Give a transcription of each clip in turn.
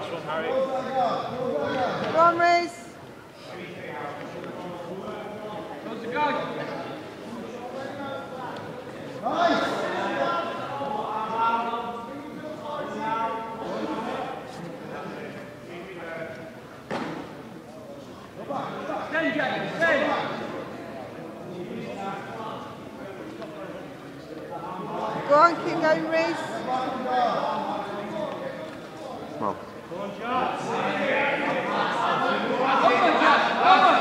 Last one, Harry. Go on, Reiss. Goes the guy. Nice. Stand, Jack. Stand. Go on, keep going, Reiss. Smoke. Go on, Jack. Over, Jack. Over.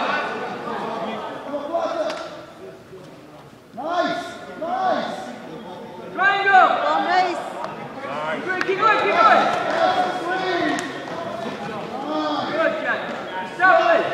Nice. Nice. Triangle. Go on, Reiss. Nice. Keep going, keep going. Good, Jack. Establish.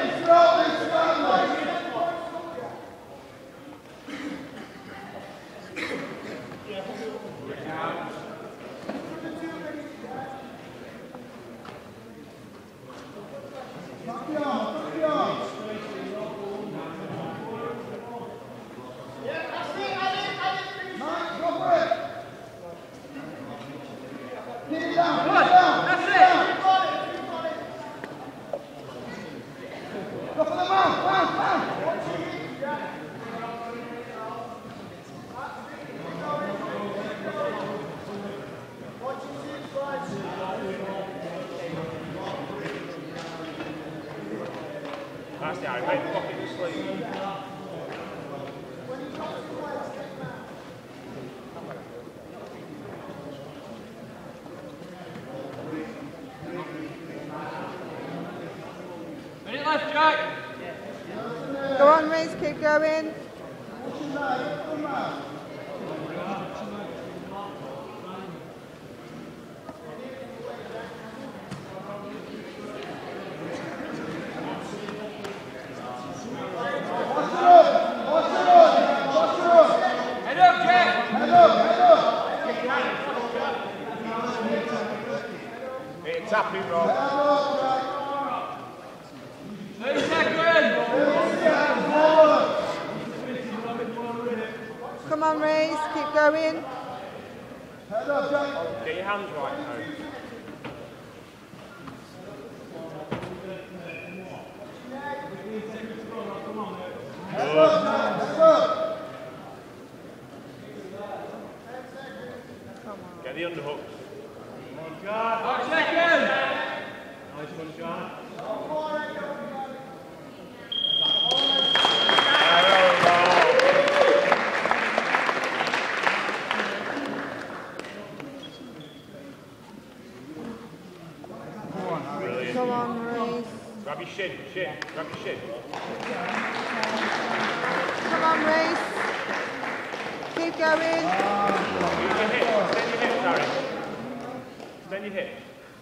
That's the Harry, mate. Pocket the sleeve. Minute left, Jack. Go on, Reiss, keep going. Head up, Jack. It's tapping, Rob. 30 seconds. Come on, Reiss, keep going. Get your hands right now. Get the underhook. 5 seconds. Nice one, John. Brilliant. Come on, Reiss. Grab your shin, grab your shin. Come on, Reiss. Keep going. Use your hips, extend your hips, Harry. Extend your hips.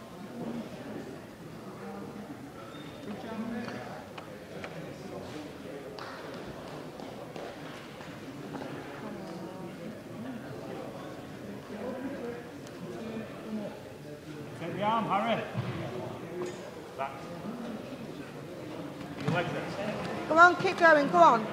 Take the arm, Harry. Back. Your legs there. Come on, keep going, go on.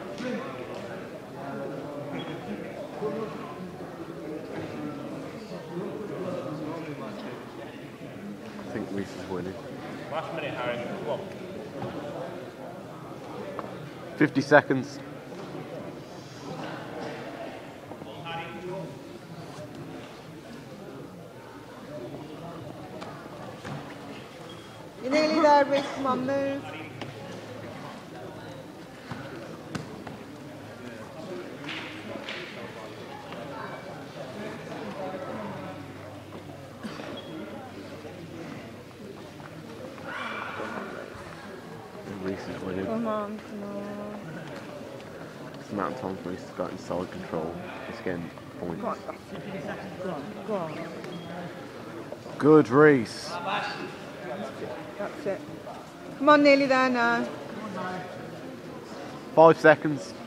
I think Reiss is winning. Last minute, Harry. Come on. 50 seconds. You're nearly there, Reiss. Come on, move. Reiss is winning. Come on. It's the amount of times Reiss has got in solid control. It's getting points. Go on. Go on. Good, Reiss. That's it. Come on, nearly there now. 5 seconds.